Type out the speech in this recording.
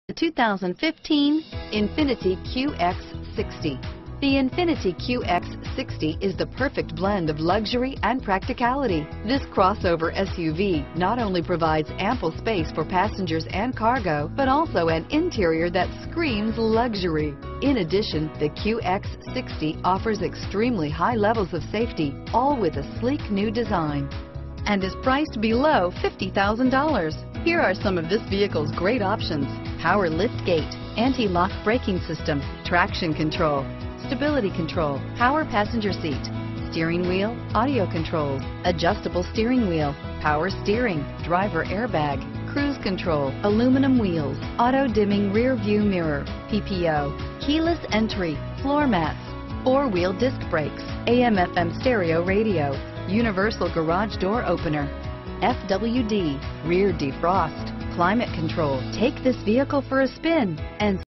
The 2015 Infiniti QX60. The Infiniti QX60 is the perfect blend of luxury and practicality. This crossover SUV not only provides ample space for passengers and cargo, but also an interior that screams luxury. In addition, the QX60 offers extremely high levels of safety, all with a sleek new design, and is priced below $50,000. Here are some of this vehicle's great options: power liftgate, anti-lock braking system, traction control, stability control, power passenger seat, steering wheel audio controls, adjustable steering wheel, power steering, driver airbag, cruise control, aluminum wheels, auto dimming rear view mirror, PPO, keyless entry, floor mats, four-wheel disc brakes, AM/FM stereo radio, universal garage door opener, FWD, rear defrost, climate control. Take this vehicle for a spin and